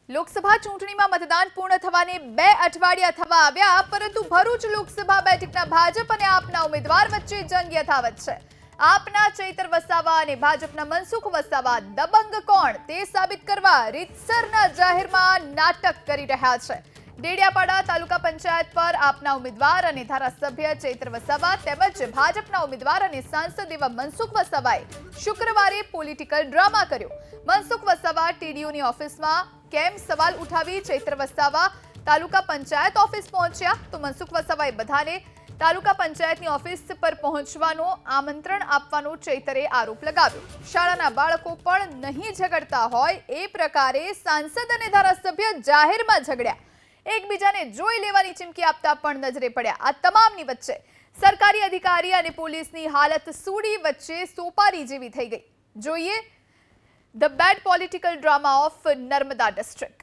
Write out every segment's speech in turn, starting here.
લોકસભા ચૂંટણીમાં મતદાન પૂર્ણ થવાને 2 અઠવાડિયા થવા આવ્યા, પરંતુ ભરૂચ લોકસભા બેઠકના ભાજપ અને આપના ઉમેદવાર વચ્ચે જંગ યથાવત છે। આપના ચૈતર વસાવા અને ભાજપના મનસુખ વસાવા દબંગ કોણ તે સાબિત કરવા રીતસરના જાહેરમાં નાટક કરી રહ્યા છે। ડેડિયાપાડા તાલુકા પંચાયત પર આપના ઉમેદવાર અને ધારાસભ્ય ચૈતર વસાવા તેમજ ભાજપના ઉમેદવાર અને સાંસદ એવા મનસુખ વસાવાએ શુક્રવારે પોલિટિકલ ડ્રામા કર્યો। મનસુખ વસાવા ટીડીઓની ઓફિસમાં કેમ સવાલ ઉઠાવી ચૈતર વસાવા તાલુકા પંચાયત ઓફિસ પહોંચ્યા, તો મનસુખ વસાવાએ બધાને તાલુકા પંચાયતની ઓફિસ પર પહોંચવાનો આમંત્રણ આપવાનો ચૈતરે આરોપ લગાવ્યો। શાળાના બાળકો પણ નહીં ઝઘડતા હોય એ પ્રકારે સાંસદ અને ધારાસભ્ય જાહેરમાં ઝઘડ્યા, એકબીજાને જોઈ લેવાની ચીમકી આપતા પણ નજરે પડ્યા। આ તમામની વચ્ચે સરકારી અધિકારી અને પોલીસની હાલત સૂડી વચ્ચે સોપારી જેવી થઈ ગઈ। જોઈએ the bad political drama of Narmada district.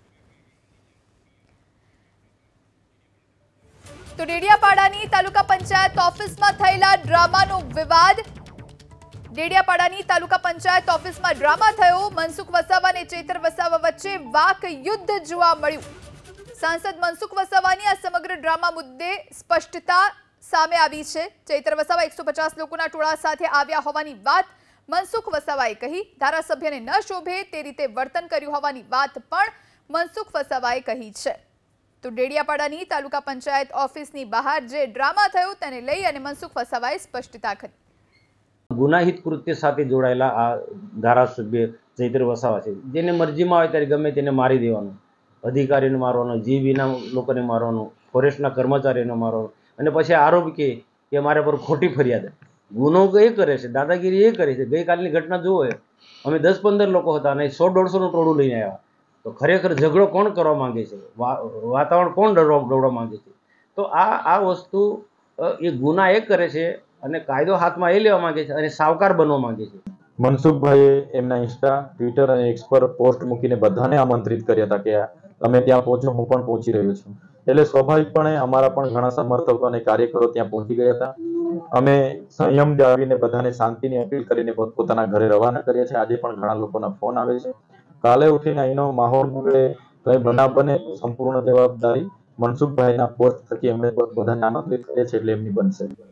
તો ડેડિયાપાડાની તાલુકા પંચાયત ઓફિસમાં થયેલા ડ્રામાનો વિવાદ। ડેડિયાપાડાની તાલુકા પંચાયત ઓફિસમાં ડ્રામા થયો। મનસુખ વસાવા અને ચૈતર વસાવા વચ્ચે વાક યુદ્ધ જોવા મળ્યું। સાંસદ મનસુખ વસાવાની આ સમગ્ર ડ્રામા મુદ્દે સ્પષ્ટતા સામે આવી છે। ચૈતર વસાવા 150 લોકોના ટોળા સાથે આવ્યા હોવાની વાત મનસુખ વસાવાએ કહી। ધારાસભ્યને ન શોભે તે રીતે વર્તન કર્યું હોવાની વાત પણ મનસુખ વસાવાએ કહી છે। તો ડેડિયાપાડાની તાલુકા પંચાયત ઓફિસની બહાર જે ડ્રામા થયો તેને લઈ અને મનસુખ વસાવાએ સ્પષ્ટતા કરી। ગુનાહિત કૃત્ય સાથે જોડાયેલા આ ધારાસભ્ય ચૈતર વસાવા છે, જેને મરજીમાં આવે ત્યારે ગમે તેને મારી દેવાનું, અધિકારીને મારવાનો, જીબીના લોકોને મારવાનો, ફોરેસ્ટના કર્મચારીને મારવાનો, અને પછી આરોપ કે મારા પર ખોટી ફરિયાદ। ગુનો એ કરે છે, દાદાગીરી એ કરે છે। ગઈકાલની ઘટના જુઓ, અમે 10-15 લોકો હતા અને 100-150નું ટોળું લઈને આવ્યા, તો ખરેખર ઝઘડો કોણ કરવા માંગે છે, વાતાવરણ કોણ દોડવા માંગે છે? તો આ વસ્તુ એ ગુના એ કરે છે અને કાયદો હાથમાં એ લેવા માંગે છે અને સાવકાર બનવા માંગે છે। મનસુખભાઈએ એમના ઇન્સ્ટા, ટ્વિટર અને એક્સ પર પોસ્ટ મૂકીને બધાને આમંત્રિત કર્યા હતા કે તમે ત્યાં પહોંચો, હું પણ પહોંચી રહ્યો છું। એટલે સ્વાભાવિકપણે અમારા પણ ઘણા સમર્થકો અને કાર્યકરો ત્યાં પહોંચી ગયા હતા। અમે સંયમ જાળવીને બધાને શાંતિની અપીલ કરીને પોતાના ઘરે રવાના કર્યા છે। આજે પણ ઘણા લોકોના ફોન આવે છે। કાલે ઉઠીને અહીંનો માહોલ બગડે, કઈ બનાવ બને, સંપૂર્ણ જવાબદારી મનસુખભાઈના પોસ્ટ થકી અમે બધાને આમંત્રિત કરીએ છીએ એટલે એમની બનશે।